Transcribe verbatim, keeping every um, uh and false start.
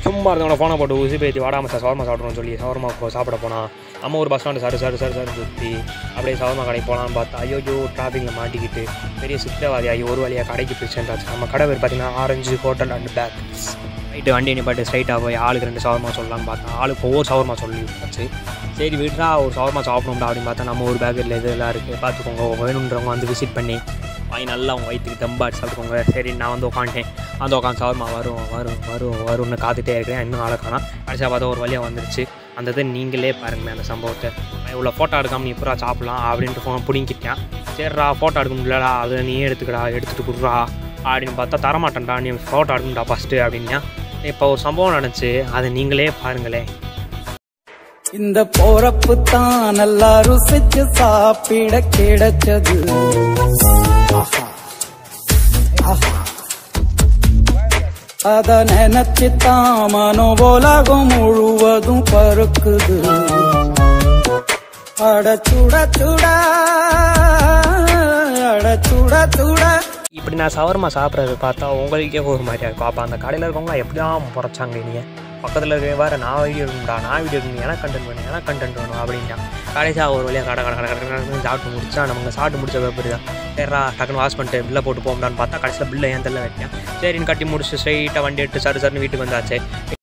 சும்மா இருந்தவனை ஃபோனை போட்டு ஊசி பேத்தி வாடாமல் சார் சவர்மா சாப்பிட்றோன்னு சொல்லி சவர்மா சாப்பிட போனால் நம்ம ஒரு பஸ் ஸ்டாண்டு சார் சார் சார் சார் சுற்றி அப்படியே சவர்மா கடைக்கு போகலான்னு பார்த்தா ஐயோ டிராஃபிக்கில் மாட்டிக்கிட்டு பெரிய சுத்தவாதி ஆகி ஒரு வழியாக கடைக்கு போய் சேர்ந்தாச்சு. நம்ம கடை பேர் பார்த்தீங்கன்னா Orange Hotel and bake. Night வண்டி நிப்பாட்டு ஸ்ட்ரைட்டாக போய் ஆளுக்கு ரெண்டு சவர்மா சொல்லலான்னு பார்த்தா ஆளுக்கு ஒவ்வொரு சவர்மா சொல்லி வச்சு சரி விட்றா ஒரு சவர்மா சாப்பிடணும்டா அப்படின்னு பார்த்தா நம்ம ஒரு பேக்கெட்டில் இதெல்லாம் இருக்குது பார்த்துக்கோங்க வேணுன்றவங்க வந்து விசிட் பண்ணி வாங்கி நல்லா அவங்க வயிற்றுக்கு தம்பாட்டு சாப்பிட்டுக்கோங்க. சரி நான் வந்து உட்காந்துட்டேன் வந்து உட்காந்து சவர்மா வரும் வரும் வரும் வரும்னு காத்துட்டே இருக்கிறேன். இன்னும் ஆளை காணோம். கடைசியாக பார்த்தா ஒரு வழியாக வந்துருச்சு. அந்த இதை நீங்களே பாருங்களேன் அந்த சம்பவத்தை. இவ்வளோ ஃபோட்டோ எடுக்காமல் நீ எப்படா சாப்பிட்லாம் அப்படின்ட்டு ஃபோன் பிடிங்கிட்டேன். சரிடா ஃபோட்டோ எடுக்க முடியலடா அதை நீ எடுத்துக்கடா எடுத்துகிட்டு கொடுறா அப்படின்னு பார்த்தா தரமாட்டேன்டா நீ ஃபோட்டோ எடுக்கணும்டா ஃபஸ்ட்டு அப்படின்னா. இப்போ ஒரு சம்பவம் நடந்துச்சு அதை நீங்களே பாருங்களேன். இந்த போறப்பு தான் நல்லா ருசிச்சு சாப்பிட கிடைச்சது. அத நினைச்சுத்தான் மனோ உலகம் முழுவதும் பருக்குது. அட சுட சுட அட சுட சுட இப்படி நான் சவர்மா சாப்பிட்றது பார்த்தா உங்களுக்கே ஒரு மாதிரியா இருக்கும். அப்போ அந்த கடையில் இருக்கவங்க எப்படியாம் முறைச்சாங்க இனிய பக்கத்தில் இருக்க வேறு நான் வீடியோ எடுக்கணும்டா நான் வீடியோ எடுக்கணும் எனக்கு கண்டென்ட் வேணும் எனக்கு கண்டென்ட் வேணும் அப்படின்னா கடைசியாக ஒரு வழியாக கடை கடை கடை கடை கடை சாப்பிட்டு முடிச்சா நமக்கு சாப்பிட்டு முடிச்ச பேப்பர் தான் சரிடா டக்குன்னு வாஷ் பண்ணிட்டு பில்லை போட்டு போகலான்னு பார்த்தா கடைசியில் பில்லை ஏன் தெரியல வைக்கேன். சரின்னு கட்டி முடிச்சு ஸ்ட்ரைட்டாக வண்டி எடுத்து சரு சருன்னு வீட்டுக்கு வந்தாச்சு.